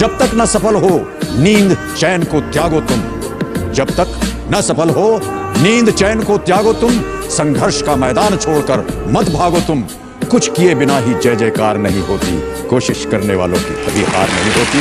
जब तक न सफल हो नींद चैन को त्यागो तुम, जब तक न सफल हो नींद चैन को त्यागो तुम, संघर्ष का मैदान छोड़कर मत भागो तुम। कुछ किए बिना ही जय जयकार नहीं होती, कोशिश करने वालों की कभी हार नहीं होती।